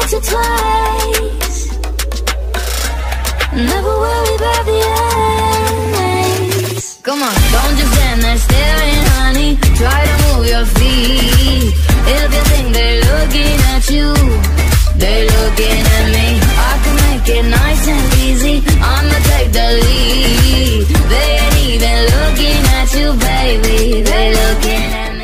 once or twice. Never worry about the eyes. Come on, don't just stand there staring, honey. Try to move your feet. If you think they're looking at you, they're looking at me. I can make it nice and easy. I'ma take the lead. They ain't even looking at you, baby. They looking at me.